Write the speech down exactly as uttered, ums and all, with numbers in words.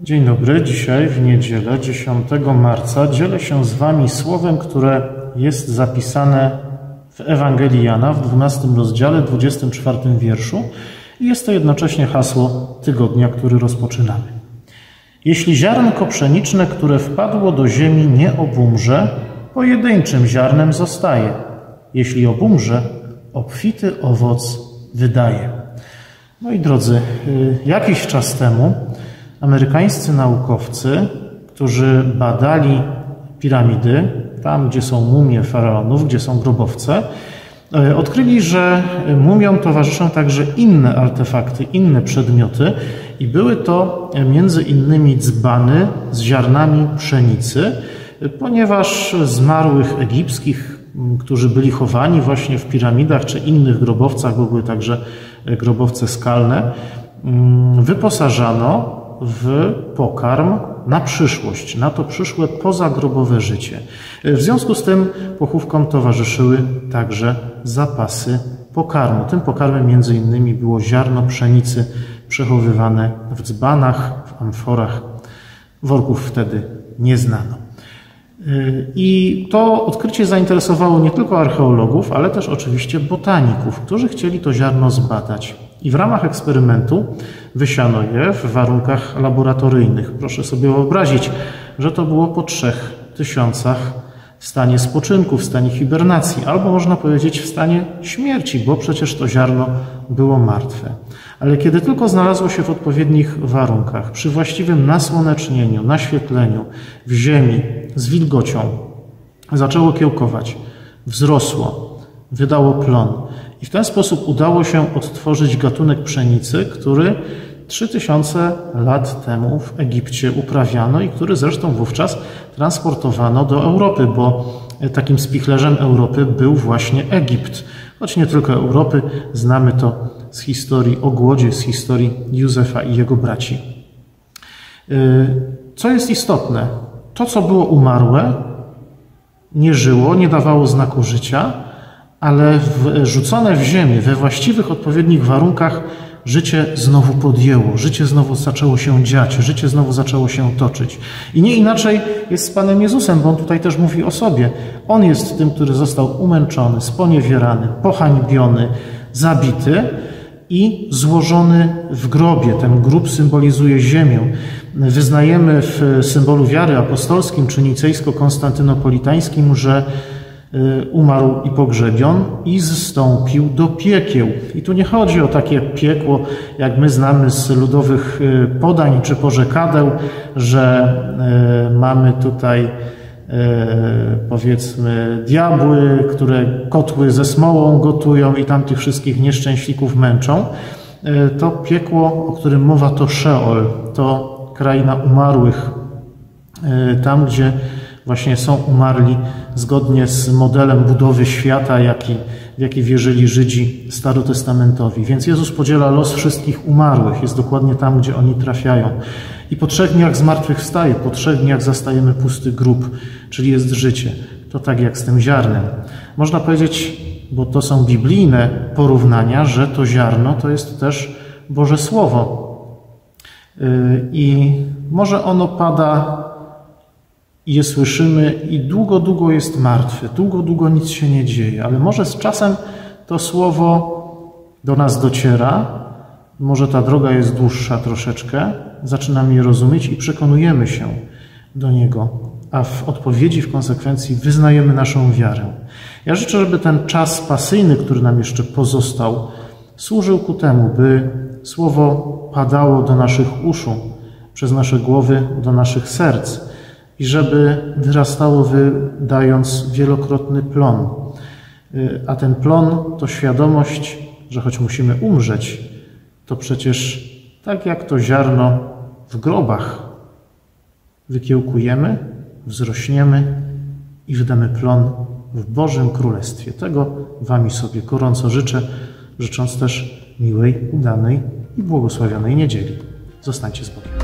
Dzień dobry. Dzisiaj w niedzielę dziesiątego marca dzielę się z Wami słowem, które jest zapisane w Ewangelii Jana w dwunastym rozdziale, dwudziestym czwartym wierszu i jest to jednocześnie hasło tygodnia, który rozpoczynamy. Jeśli ziarnko pszeniczne, które wpadło do ziemi, nie obumrze, pojedynczym ziarnem zostaje. Jeśli obumrze, obfity owoc wydaje. Moi drodzy, jakiś czas temu amerykańscy naukowcy, którzy badali piramidy, tam gdzie są mumie faraonów, gdzie są grobowce, odkryli, że mumiom towarzyszą także inne artefakty, inne przedmioty i były to między innymi dzbany z ziarnami pszenicy, ponieważ zmarłych egipskich, którzy byli chowani właśnie w piramidach czy innych grobowcach, bo były także grobowce skalne, wyposażano w pokarm na przyszłość, na to przyszłe pozagrobowe życie. W związku z tym pochówkom towarzyszyły także zapasy pokarmu. Tym pokarmem między innymi było ziarno pszenicy przechowywane w dzbanach, w amforach. Worków wtedy nie znano. I to odkrycie zainteresowało nie tylko archeologów, ale też oczywiście botaników, którzy chcieli to ziarno zbadać. I w ramach eksperymentu wysiano je w warunkach laboratoryjnych. Proszę sobie wyobrazić, że to było po trzech tysiącach w stanie spoczynku, w stanie hibernacji, albo można powiedzieć w stanie śmierci, bo przecież to ziarno było martwe. Ale kiedy tylko znalazło się w odpowiednich warunkach, przy właściwym nasłonecznieniu, naświetleniu, w ziemi, z wilgocią, zaczęło kiełkować, wzrosło, wydało plon. I w ten sposób udało się odtworzyć gatunek pszenicy, który trzy tysiące lat temu w Egipcie uprawiano i który zresztą wówczas transportowano do Europy, bo takim spichlerzem Europy był właśnie Egipt. Choć nie tylko Europy, znamy to z historii o głodzie, z historii Józefa i jego braci. Co jest istotne? To, co było umarłe, nie żyło, nie dawało znaku życia, ale wrzucone w ziemię, we właściwych, odpowiednich warunkach życie znowu podjęło, życie znowu zaczęło się dziać, życie znowu zaczęło się toczyć. I nie inaczej jest z Panem Jezusem, bo On tutaj też mówi o sobie. On jest tym, który został umęczony, sponiewierany, pohańbiony, zabity i złożony w grobie. Ten grób symbolizuje ziemię. Wyznajemy w symbolu wiary apostolskim czy nicejsko-konstantynopolitańskim, że umarł i pogrzebion i zstąpił do piekieł. I tu nie chodzi o takie piekło, jak my znamy z ludowych podań czy porzekadeł, że mamy tutaj powiedzmy diabły, które kotły ze smołą gotują i tam tych wszystkich nieszczęśników męczą. To piekło, o którym mowa, to Szeol, to kraina umarłych, tam gdzie właśnie są umarli zgodnie z modelem budowy świata, jaki, w jaki wierzyli Żydzi starotestamentowi. Więc Jezus podziela los wszystkich umarłych. Jest dokładnie tam, gdzie oni trafiają. I po trzech dniach zmartwychwstaje, po trzech dniach zastajemy pusty grób, czyli jest życie. To tak jak z tym ziarnem. Można powiedzieć, bo to są biblijne porównania, że to ziarno to jest też Boże Słowo. I może ono pada i je słyszymy i długo, długo jest martwe, długo, długo nic się nie dzieje, ale może z czasem to słowo do nas dociera, może ta droga jest dłuższa troszeczkę, zaczynamy je rozumieć i przekonujemy się do niego, a w odpowiedzi, w konsekwencji wyznajemy naszą wiarę. Ja życzę, żeby ten czas pasyjny, który nam jeszcze pozostał, służył ku temu, by słowo padało do naszych uszu, przez nasze głowy do naszych serc, i żeby wyrastało, wydając wielokrotny plon. A ten plon to świadomość, że choć musimy umrzeć, to przecież tak jak to ziarno w grobach wykiełkujemy, wzrośniemy i wydamy plon w Bożym Królestwie. Tego Wam i sobie gorąco życzę, życząc też miłej, udanej i błogosławionej niedzieli. Zostańcie z Bogiem.